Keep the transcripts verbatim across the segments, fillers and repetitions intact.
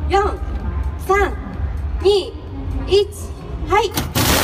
よん、さん、に、いち、はい。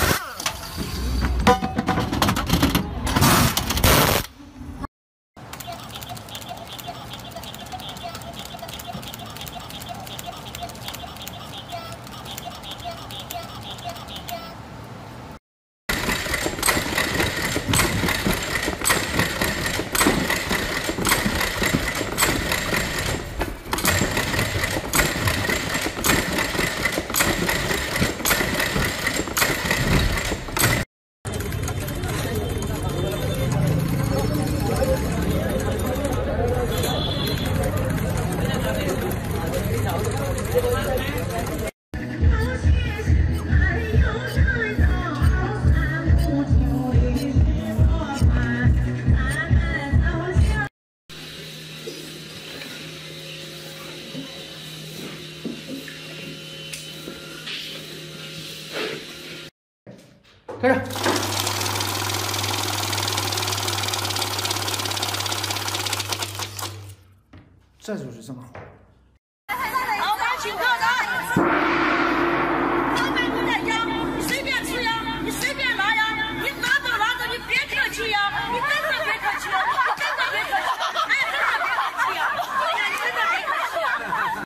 开始。这就是这么好。 老板请客的，老板不在家，你随便吃呀，你随便拿呀，你拿着拿着，你别客气呀，你真的别客气了，你真的别客气，哎，真的别客气呀，哎呀，你真的别客气呀。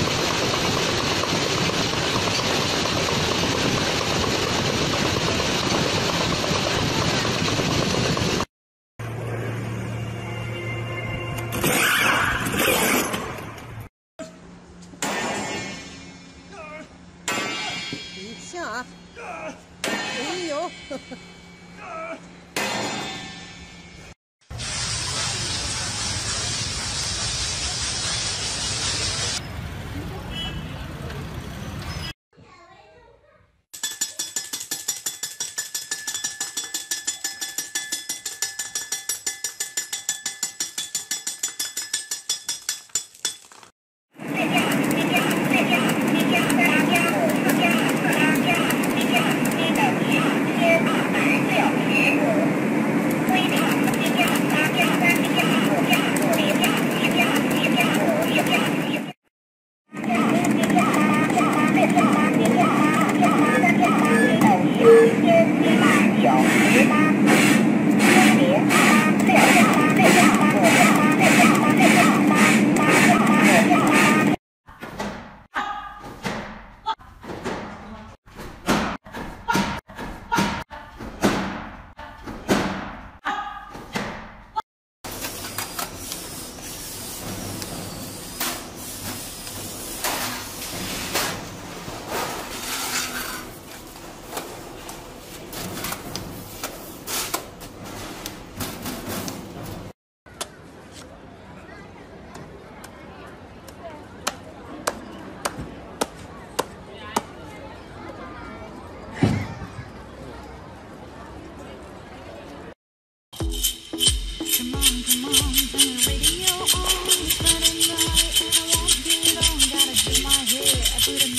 行啊，哎呦，呵呵。 Come on, come on, turn the radio on. It's Friday night and I won't get on. Gotta do my hair, I put a